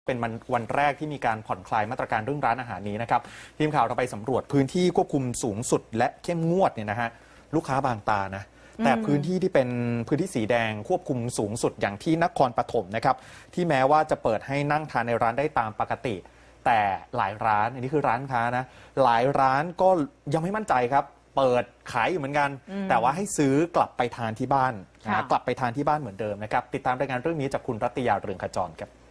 เป็นวันแรกที่มีการผ่อนคลายมาตรการเรื่องร้านอาหารนี้นะครับทีมข่าวเราไปสำรวจพื้นที่ควบคุมสูงสุดและเข้มงวดเนี่ยนะฮะลูกค้าบางตานะแต่พื้นที่ที่เป็นพื้นที่สีแดงควบคุมสูงสุดอย่างที่นครปฐมนะครับที่แม้ว่าจะเปิดให้นั่งทานในร้านได้ตามปกติแต่หลายร้านอันนี้คือร้านค้านะหลายร้านก็ยังไม่มั่นใจครับเปิดขายอยู่เหมือนกันแต่ว่าให้ซื้อกลับไปทานที่บ้านกลับไปทานที่บ้านเหมือนเดิมนะครับติดตามรายงานเรื่องนี้จากคุณรัตยาเรืองขจรครับ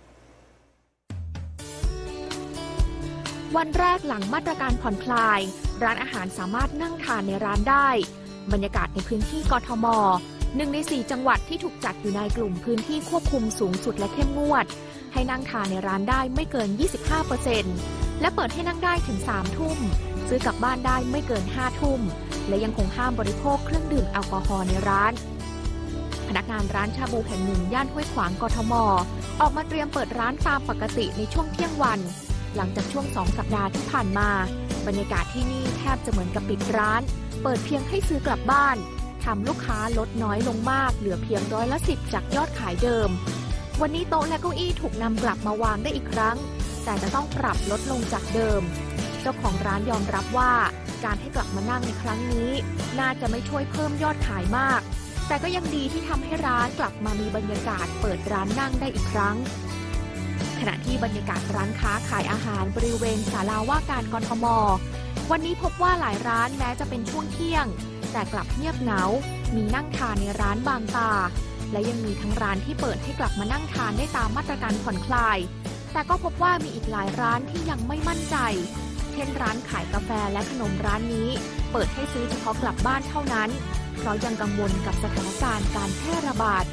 วันแรกหลังมาตรการผ่อนคลายร้านอาหารสามารถนั่งทานในร้านได้บรรยากาศในพื้นที่กทม1 ใน 4 จังหวัดที่ถูกจัดอยู่ในกลุ่มพื้นที่ควบคุมสูงสุดและเข้มงวดให้นั่งทานในร้านได้ไม่เกิน 25% และเปิดให้นั่งได้ถึง 3 ทุ่มซื้อกลับบ้านได้ไม่เกิน 5 ทุ่มและยังคงห้ามบริโภคเครื่องดื่มแอลกอฮอล์ในร้านพนักงานร้านชาบูแห่งหนึ่งย่านห้วยขวางกทมออกมาเตรียมเปิดร้านตามปกติในช่วงเที่ยงวันหลังจากช่วง2 สัปดาห์ที่ผ่านมาบรรยากาศที่นี่แทบจะเหมือนกับปิดร้านเปิดเพียงให้ซื้อกลับบ้านทำลูกค้าลดน้อยลงมากเหลือเพียง10%จากยอดขายเดิมวันนี้โต๊ะและเก้าอี้ถูกนำกลับมาวางได้อีกครั้งแต่จะต้องปรับลดลงจากเดิมเจ้าของร้านยอมรับว่าการให้กลับมานั่งในครั้งนี้น่าจะไม่ช่วยเพิ่มยอดขายมากแต่ก็ยังดีที่ทำให้ร้านกลับมามีบรรยากาศเปิดร้านนั่งได้อีกครั้งขณะที่บรรยากาศร้านค้าขายอาหารบริเวณศาลาว่าการกทมวันนี้พบว่าหลายร้านแม้จะเป็นช่วงเที่ยงแต่กลับเงียบเหงามีนั่งทานในร้านบางตาและยังมีทั้งร้านที่เปิดให้กลับมานั่งทานได้ตามมาตรการผ่อนคลายแต่ก็พบว่ามีอีกหลายร้านที่ยังไม่มั่นใจเช่นร้านขายกาแฟและขนมร้านนี้เปิดให้ซื้อเฉพาะกลับบ้านเท่านั้นเพราะยังกังวลกับสถานการณ์การแพร่ระบาด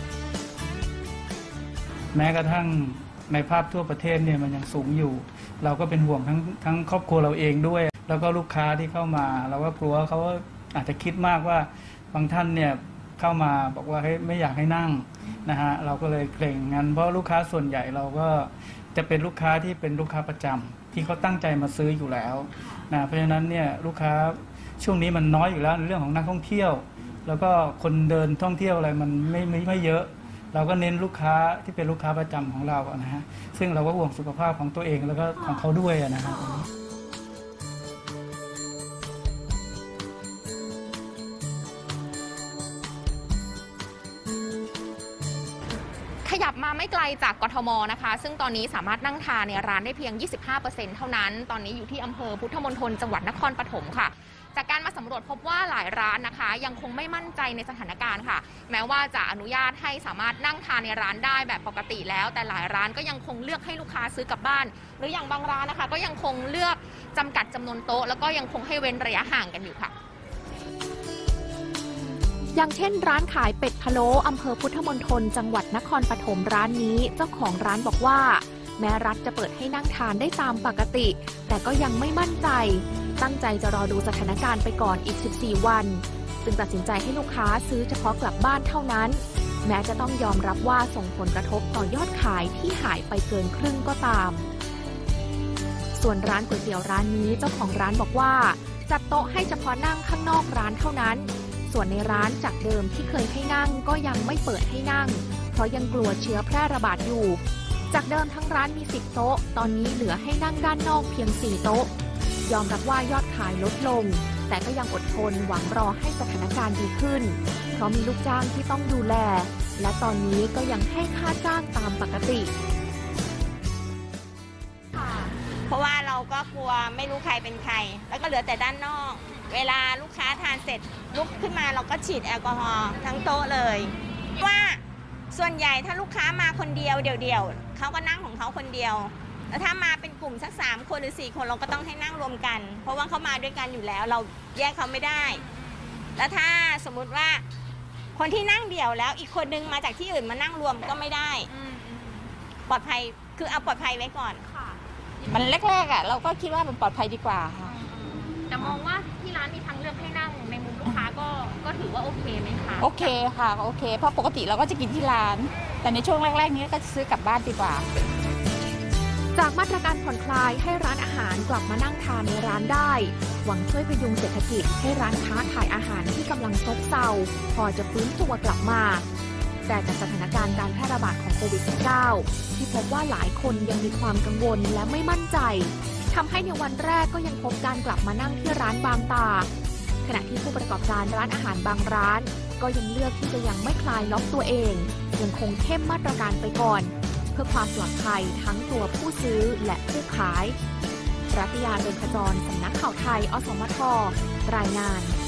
แม้กระทั่งในภาพทั่วประเทศเนี่ยมันยังสูงอยู่เราก็เป็นห่วงทั้งครอบครัวเราเองด้วยแล้วก็ลูกค้าที่เข้ามาเราก็กลัวเขาอาจจะคิดมากว่าบางท่านเนี่ยเข้ามาบอกว่าไม่อยากให้นั่งนะฮะเราก็เลยเกรงงั้นเพราะลูกค้าส่วนใหญ่เราก็จะเป็นลูกค้าที่เป็นลูกค้าประจำที่เขาตั้งใจมาซื้ออยู่แล้วนะเพราะฉะนั้นเนี่ยลูกค้าช่วงนี้มันน้อยอยู่แล้วในเรื่องของนักท่องเที่ยวแล้วก็คนเดินท่องเที่ยวอะไรมันไม่เยอะเราก็เน้นลูกค้าที่เป็นลูกค้าประจำของเรานะฮะซึ่งเราก็ห่วงสุขภาพของตัวเองแล้วก็ของเขาด้วยนะฮะขยับมาไม่ไกลจากกทมนะคะซึ่งตอนนี้สามารถนั่งทานในร้านได้เพียง 25% เท่านั้นตอนนี้อยู่ที่อำเภอพุทธมณฑลจังหวัดนครปฐมค่ะจากการมาสำรวจพบว่าหลายร้านนะคะยังคงไม่มั่นใจในสถานการณ์ค่ะแม้ว่าจะอนุญาตให้สามารถนั่งทานในร้านได้แบบปกติแล้วแต่หลายร้านก็ยังคงเลือกให้ลูกค้าซื้อกลับบ้านหรืออย่างบางร้านนะคะก็ยังคงเลือกจำกัดจำนวนโต๊ะแล้วก็ยังคงให้เว้นระยะห่างกันอยู่ค่ะอย่างเช่นร้านขายเป็ดพะโล้อำเภอพุทธมณฑลจังหวัดนครปฐมร้านนี้เจ้าของร้านบอกว่าแม้รัฐจะเปิดให้นั่งทานได้ตามปกติแต่ก็ยังไม่มั่นใจตั้งใจจะรอดูสถานการณ์ไปก่อนอีก14 วันจึงตัดสินใจให้ลูกค้าซื้อเฉพาะกลับบ้านเท่านั้นแม้จะต้องยอมรับว่าส่งผลกระทบต่อยอดขายที่หายไปเกินครึ่งก็ตามส่วนร้านก๋วยเตี๋ยวร้านนี้เจ้าของร้านบอกว่าจัดโต๊ะให้เฉพาะนั่งข้างนอกร้านเท่านั้นส่วนในร้านจากเดิมที่เคยให้นั่งก็ยังไม่เปิดให้นั่งเพราะยังกลัวเชื้อแพร่ระบาดอยู่จากเดิมทั้งร้านมี10 โต๊ะตอนนี้เหลือให้นั่งด้านนอกเพียง4 โต๊ะยอมรับว่ายอดขายลดลงแต่ก็ยังอดทนหวังรอให้สถานการณ์ดีขึ้นเพราะมีลูกจ้างที่ต้องดูแลและตอนนี้ก็ยังให้ค่าจ้างตามปกติเพราะว่าเราก็กลัวไม่รู้ใครเป็นใครแล้วก็เหลือแต่ด้านนอกเวลาลูกค้าทานเสร็จลุกขึ้นมาเราก็ฉีดแอลกอฮอล์ทั้งโต๊ะเลยว่าส่วนใหญ่ถ้าลูกค้ามาคนเดียวเดี่ยวเขาก็นั่งของเขาคนเดียวแล้วถ้ามาเป็นกลุ่มสัก3 คนหรือ4 คนเราก็ต้องให้นั่งรวมกันเพราะว่าเขามาด้วยกันอยู่แล้วเราแยกเขาไม่ได้แล้วถ้าสมมุติว่าคนที่นั่งเดี่ยวแล้วอีกคนนึงมาจากที่อื่นมานั่งรวมก็ไม่ได้ปลอดภัยคือเอาปลอดภัยไว้ก่อนมันแรกๆเราก็คิดว่ามันปลอดภัยดีกว่าค่ะแต่มองว่าที่ร้านมีทางเลือกให้นั่งในมุมลูกค้าก็ถือว่าโอเคไหมคะโอเคค่ะโอเคเพราะปกติเราก็จะกินที่ร้านแต่ในช่วงแรกๆนี้ก็จะซื้อกลับบ้านดีกว่าจากมาตรการผ่อนคลายให้ร้านอาหารกลับมานั่งทานในร้านได้หวังช่วยพยุงเศรษฐกิจให้ร้านค้าขายอาหารที่กำลังซบเซาพอจะฟื้นตัวกลับมาแต่จากสถานการณ์การแพร่ระบาดของโควิด -19 ที่พบว่าหลายคนยังมีความกังวลและไม่มั่นใจทำให้ในวันแรกก็ยังพบการกลับมานั่งที่ร้านบางตาขณะที่ผู้ประกอบการร้านอาหารบางร้านก็ยังเลือกที่จะยังไม่คลายล็อกตัวเองยังคงเข้มมาตรการไปก่อนเพื่อความปลอดภัยทั้งตัวผู้ซื้อและผู้ขายรัตยา เรือนขจร สำนักข่าวไทย อสมท รายงาน